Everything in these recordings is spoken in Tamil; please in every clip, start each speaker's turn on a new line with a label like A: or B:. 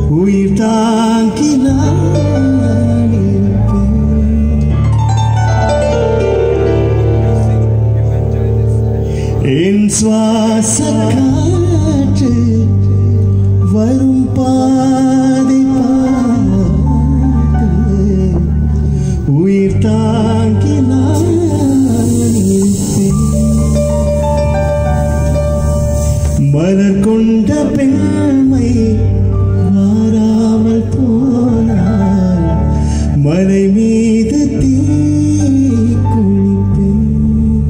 A: உயிர் தாங்கி நான் இருப்பேன். என் சுவாச காற்று வரும் பாதை பார்த்து உயிர் தாங்கி நான் இருப்பேன். மலர் கொண்ட பெண்மை மாறாமல் போனால் மலை மீது தீ குளிப்பேன்.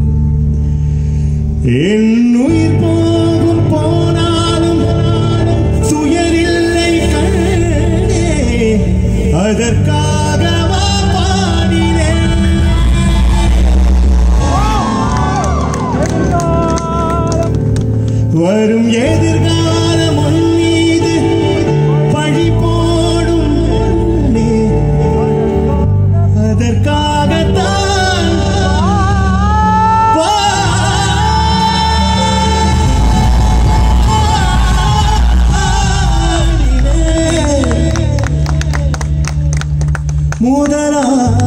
A: என் உயிர் போகும் போனாலும் துயரில்லை கண்டே, அதற்காகவா பாடினேன். வரும் எதிர்காலம் உன் மீது பழி போடும் முன்னே, அதற்காகத்தான் பாடினேன். முதலா